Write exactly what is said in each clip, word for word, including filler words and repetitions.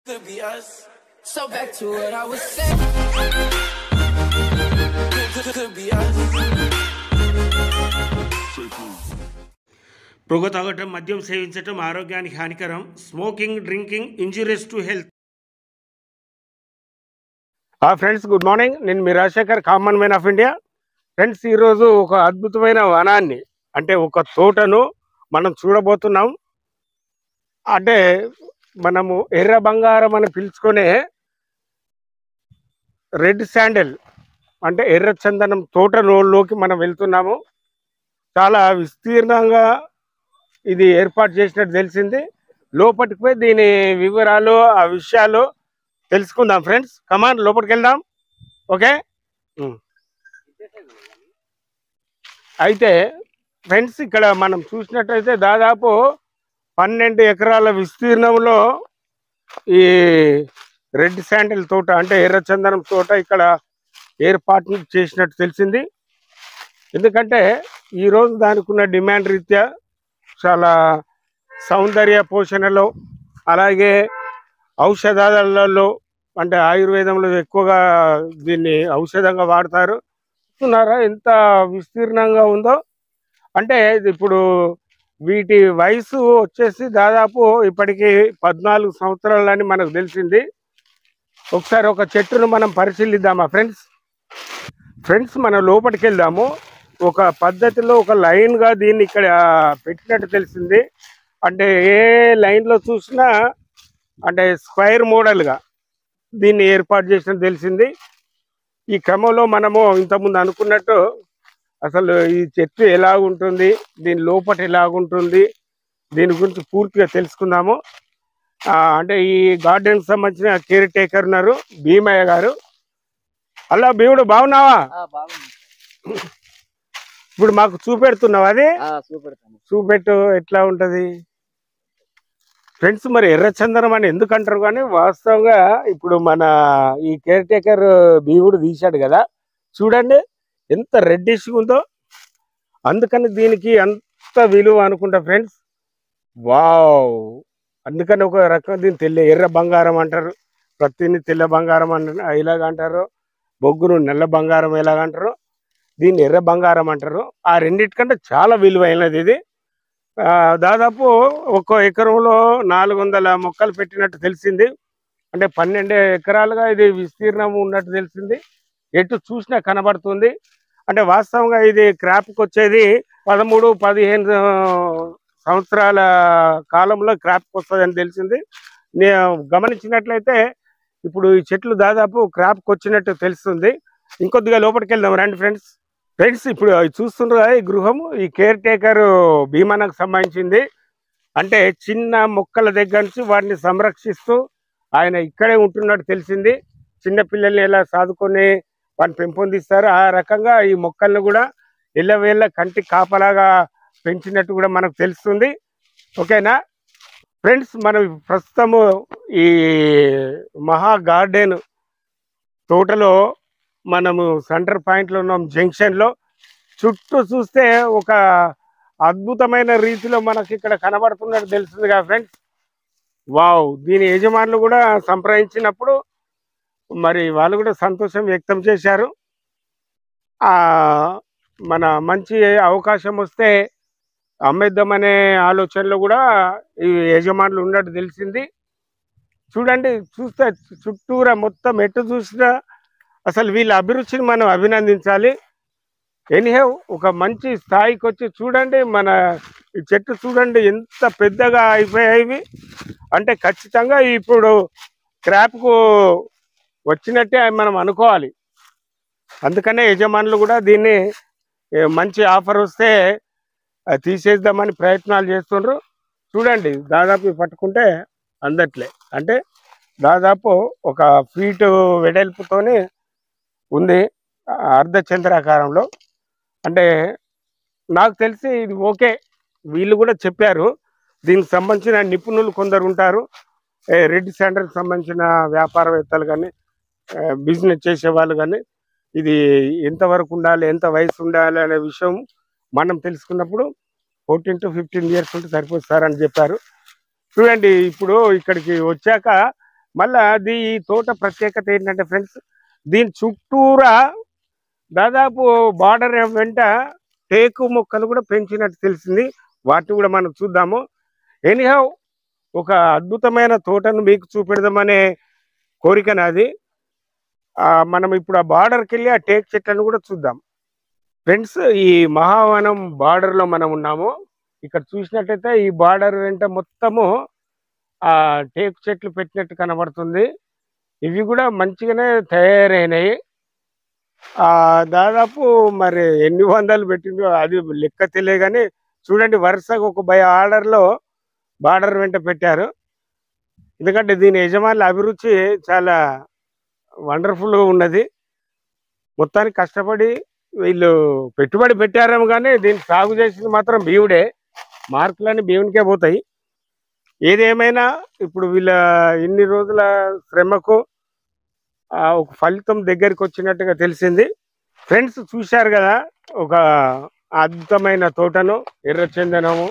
Could be us. So back to what I was saying. Could, could be us. పొగ తాగటం, మద్యం సేవించటం ఆరోగ్యానికి హానికరం. Smoking, drinking injurious to health. ఆ ఫ్రెండ్స్, గుడ్ మార్నింగ్. నేను మీ Rajasekhar, common man of India. Friends, ఈరోజు ఒక అద్భుతమైన వనాన్ని, అంటే ఒక తోటను మనం చూడబోతున్నాం. అంటే మనము ఎర్ర బంగారం అని పిలుచుకునే రెడ్ శాండల్ అంటే ఎర్ర చందనం తోటలోకి మనం వెళ్తున్నాము. చాలా విస్తీర్ణంగా ఇది ఏర్పాటు చేసినట్టు తెలిసింది. లోపలికి పోయి దీని వివరాలు, ఆ విషయాలు తెలుసుకుందాం. ఫ్రెండ్స్, కమాన్, లోపలికి వెళ్దాం. ఓకే. అయితే ఫ్రెండ్స్, ఇక్కడ మనం చూసినట్టయితే దాదాపు పన్నెండు ఎకరాల విస్తీర్ణంలో ఈ రెడ్ శాండల్ తోట అంటే ఎర్రచందనం తోట ఇక్కడ ఏర్పాటు చేసినట్టు తెలిసింది. ఎందుకంటే ఈరోజు దానికి ఉన్న డిమాండ్ రీత్యా చాలా సౌందర్య పోషణలో, అలాగే ఔషధాలలో, అంటే ఆయుర్వేదంలో ఎక్కువగా దీన్ని ఔషధంగా వాడతారు. చూస్తున్నారా ఎంత విస్తీర్ణంగా ఉందో. అంటే ఇప్పుడు వీటి వయసు వచ్చేసి దాదాపు ఇప్పటికి పద్నాలుగు సంవత్సరాలని మనకు తెలిసింది. ఒకసారి ఒక చెట్టును మనం పరిశీలిద్దామా ఫ్రెండ్స్. ఫ్రెండ్స్, మనం లోపలికి వెళ్దాము. ఒక పద్ధతిలో ఒక లైన్గా దీన్ని ఇక్కడ పెట్టినట్టు తెలిసింది. అంటే ఏ లైన్లో చూసినా అంటే స్క్వైర్ మోడల్గా దీన్ని ఏర్పాటు చేసినట్టు తెలిసింది. ఈ క్రమంలో మనము ఇంతకుముందు అనుకున్నట్టు అసలు ఈ చెట్టు ఎలా ఉంటుంది, దీని లోపల ఎలాగుంటుంది, దీని గురించి పూర్తిగా తెలుసుకుందాము. అంటే ఈ గార్డెన్కి సంబంధించిన కేర్ టేకర్ ఉన్నారు, భీమయ్య గారు. అలా భీముడు, బాగున్నావా? ఇప్పుడు మాకు చూపెడుతున్నావు, అది చూపెట్టు ఎట్లా ఉంటది. ఫ్రెండ్స్, మరి ఎర్రచందనం అని ఎందుకు అంటారు కానీ వాస్తవంగా ఇప్పుడు మన ఈ కేర్ టేకర్ భీముడు తీశాడు కదా, చూడండి ఎంత రెడ్డిష్గా ఉందో. అందుకని దీనికి అంత విలువ అనుకుంటా ఫ్రెండ్స్. వావ్, అందుకని ఒక రకం దీన్ని తెల్ల ఎర్ర బంగారం అంటారు, ప్రతిని తెల్ల బంగారం అంటారు, ఇలాగ అంటారు. బొగ్గును నల్ల బంగారం ఎలాగంటారు, దీన్ని ఎర్ర బంగారం అంటారు. ఆ రెండింటికంటే చాలా విలువైనది ఇది. దాదాపు ఒక్కో ఎకరంలో నాలుగు వందల మొక్కలు పెట్టినట్టు తెలిసింది. అంటే పన్నెండు ఎకరాలుగా ఇది విస్తీర్ణం ఉన్నట్టు తెలిసింది. ఎటు చూసినా కనబడుతుంది. అంటే వాస్తవంగా ఇది క్రాప్కి వచ్చేది పదమూడు పదిహేను సంవత్సరాల కాలంలో క్రాప్కి వస్తుంది అని తెలిసింది. నేను గమనించినట్లయితే ఇప్పుడు ఈ చెట్లు దాదాపు క్రాప్కి వచ్చినట్టు తెలుస్తుంది. ఇంకొద్దిగా లోపలికి వెళ్దాం రండి ఫ్రెండ్స్. ఫ్రెండ్స్, ఇప్పుడు చూస్తున్నారు ఈ గృహము ఈ కేర్ టేకర్ భీమన్నకు సంబంధించింది. అంటే చిన్న మొక్కల దగ్గర నుంచి వాటిని సంరక్షిస్తూ ఆయన ఇక్కడే ఉంటున్నట్టు తెలిసింది. చిన్నపిల్లల్ని ఎలా సాదుకొని వాటిని పెంపొందిస్తారు, ఆ రకంగా ఈ మొక్కలను కూడా ఎల్లవేళ్ళ కంటి కాపలాగా పెంచినట్టు కూడా మనకు తెలుస్తుంది. ఓకేనా ఫ్రెండ్స్, మనం ప్రస్తుతము ఈ మహా గార్డెన్ తోటలో మనము సెంటర్ పాయింట్లో ఉన్నాం, జంక్షన్లో. చుట్టూ చూస్తే ఒక అద్భుతమైన రీతిలో మనకి ఇక్కడ కనబడుతున్నట్టు తెలుస్తుంది కదా ఫ్రెండ్స్. వావ్, దీని యజమానులు కూడా సంప్రదించినప్పుడు మరి వాళ్ళు కూడా సంతోషం వ్యక్తం చేశారు. మన మంచి అవకాశం వస్తే అమ్మేద్దామనే ఆలోచనలో కూడా ఈ యజమానులు ఉన్నట్టు తెలిసింది. చూడండి, చూస్తే చుట్టూరా మొత్తం ఎటు చూసినా అసలు వీళ్ళ అభిరుచిని మనం అభినందించాలి. ఎనీహౌ, ఒక మంచి స్థాయికి వచ్చి చూడండి, మన ఈ చెట్టు చూడండి ఎంత పెద్దగా అయిపోయాయి. అంటే ఖచ్చితంగా ఇప్పుడు క్రాప్కు వచ్చినట్టే మనం అనుకోవాలి. అందుకనే యజమానులు కూడా దీన్ని మంచి ఆఫర్ వస్తే తీసేద్దామని ప్రయత్నాలు చేస్తుండ్రు. చూడండి, దాదాపు పట్టుకుంటే అందట్లే, అంటే దాదాపు ఒక ఫీటు వెడల్పుతోనే ఉంది, అర్ధచంద్రాకారంలో. అంటే నాకు తెలిసి ఇది ఓకే. వీళ్ళు కూడా చెప్పారు, దీనికి సంబంధించిన నిపుణులు కొందరు ఉంటారు, రెడ్ శాండల్కి సంబంధించిన వ్యాపారవేత్తలు కానీ బిజినెస్ చేసే వాళ్ళు కానీ, ఇది ఎంతవరకు ఉండాలి, ఎంత వయసు ఉండాలి అనే విషయం మనం తెలుసుకున్నప్పుడు ఫోర్టీన్ టు ఫిఫ్టీన్ ఇయర్స్ ఉంటే సరిపోతారని చెప్పారు. చూడండి, ఇప్పుడు ఇక్కడికి వచ్చాక మళ్ళా అది ఈ తోట ప్రత్యేకత ఏంటంటే ఫ్రెండ్స్, దీని చుట్టూరా దాదాపు బార్డర్ వెంట టేకు మొక్కలు కూడా పెంచినట్టు తెలిసింది. వాటిని కూడా మనం చూద్దాము. ఎనీహౌ ఒక అద్భుతమైన తోటను మీకు చూపెడదామనే కోరిక నాది. ఆ, మనం ఇప్పుడు ఆ బార్డర్కి వెళ్ళి ఆ టేక్ చెట్లను కూడా చూద్దాం. ఫ్రెండ్స్, ఈ మహావనం బార్డర్లో మనం ఉన్నాము. ఇక్కడ చూసినట్టయితే ఈ బార్డర్ వెంట మొత్తము ఆ టేకు చెట్లు పెట్టినట్టు కనబడుతుంది. ఇవి కూడా మంచిగానే తయారైనాయి. ఆ దాదాపు మరి ఎన్ని వందలు పెట్టిందో అది లెక్క తెలియ కానీ చూడండి, వరుసగా ఒక బై ఆర్డర్లో బార్డర్ వెంట పెట్టారు. ఎందుకంటే దీని యజమానుల అభిరుచి చాలా వండర్ఫుల్గా ఉన్నది. మొత్తానికి కష్టపడి వీళ్ళు పెట్టుబడి పెట్టారేమో కానీ దీన్ని సాగు చేసింది మాత్రం భీముడే. మార్కులన్నీ భీమునికే పోతాయి. ఏదేమైనా ఇప్పుడు వీళ్ళ ఇన్ని రోజుల శ్రమకు ఒక ఫలితం దగ్గరికి వచ్చినట్టుగా తెలిసింది. ఫ్రెండ్స్, చూశారు కదా ఒక అద్భుతమైన తోటను, ఎర్రచందనము.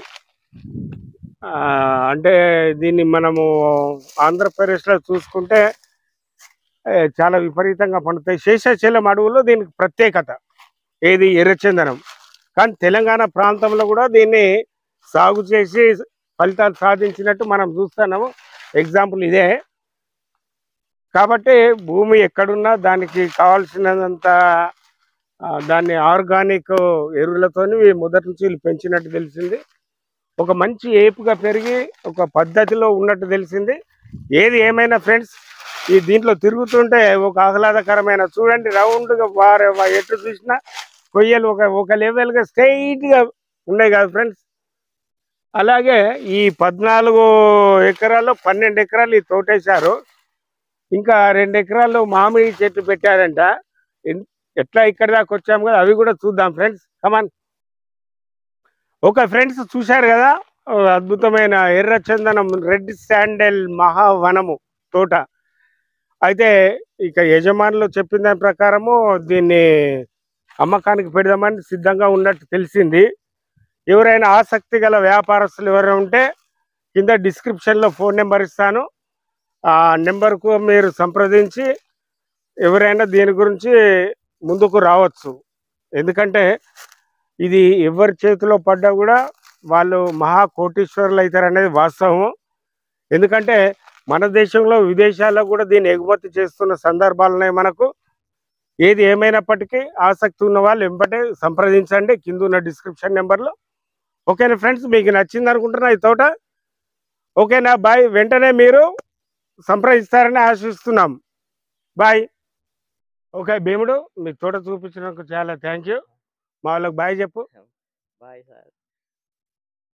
అంటే దీన్ని మనము ఆంధ్రప్రదేశ్లో చూసుకుంటే చాలా విపరీతంగా పండుతాయి. శేషాచలం అడవుల్లో దీనికి ప్రత్యేకత ఏది ఎర్రచందనం. కానీ తెలంగాణ ప్రాంతంలో కూడా దీన్ని సాగు చేసి ఫలితాలు సాధించినట్టు మనం చూస్తున్నాము. ఎగ్జాంపుల్ ఇదే. కాబట్టి భూమి ఎక్కడున్నా దానికి కావాల్సినంత దాన్ని ఆర్గానిక్ ఎరువులతో మొదటి నుంచి వీళ్ళు పెంచినట్టు తెలిసింది. ఒక మంచి ఏపుగా పెరిగి ఒక పద్ధతిలో ఉన్నట్టు తెలిసింది. ఏది ఏమైనా ఫ్రెండ్స్, ఈ దీంట్లో తిరుగుతుంటే ఒక ఆహ్లాదకరమైన, చూడండి రౌండ్గా వారే ఎటు చూసినా కొయ్యలు ఒక ఒక లెవెల్గా స్ట్రైట్గా ఉన్నాయి కదా ఫ్రెండ్స్. అలాగే ఈ పద్నాలుగు ఎకరాల్లో పన్నెండు ఎకరాలు ఈ తోటేశారు. ఇంకా రెండు ఎకరాల్లో మామిడి చెట్టు పెట్టారంట. ఎట్లా ఇక్కడ దాకా వచ్చాము కదా, అవి కూడా చూద్దాం ఫ్రెండ్స్. కమాన్. ఓకే ఫ్రెండ్స్, చూశారు కదా అద్భుతమైన ఎర్రచందనం రెడ్ శాండల్ మహావనము తోట. అయితే ఇక యజమానులు చెప్పిన దాని ప్రకారము దీన్ని అమ్మకానికి పెడదామని సిద్ధంగా ఉన్నట్టు తెలిసింది. ఎవరైనా ఆసక్తి గల వ్యాపారస్తులు ఎవరైనా ఉంటే కింద డిస్క్రిప్షన్లో ఫోన్ నెంబర్ ఇస్తాను. ఆ నెంబర్కు మీరు సంప్రదించి ఎవరైనా దీని గురించి ముందుకు రావచ్చు. ఎందుకంటే ఇది ఎవరి చేతిలో పడ్డా కూడా వాళ్ళు మహా కోటీశ్వరులు అవుతారు అనేది వాస్తవము. ఎందుకంటే మన దేశంలో విదేశాల్లో కూడా దీన్ని ఎగుమతి చేస్తున్న సందర్భాలు ఉన్నాయి మనకు. ఏది ఏమైనప్పటికీ ఆసక్తి ఉన్న వాళ్ళు వెంబటే సంప్రదించండి కింద ఉన్న డిస్క్రిప్షన్ నెంబర్లో. ఓకేనా ఫ్రెండ్స్, మీకు నచ్చింది అనుకుంటున్నా ఈ తోట. ఓకేనా, బాయ్. వెంటనే మీరు సంప్రదిస్తారని ఆశిస్తున్నాం. బాయ్. ఓకే భీముడు, మీ తోట చూపించినందుకు చాలా థ్యాంక్ యూ. మా వాళ్ళకి బాయ్ చెప్పు. Bye sir.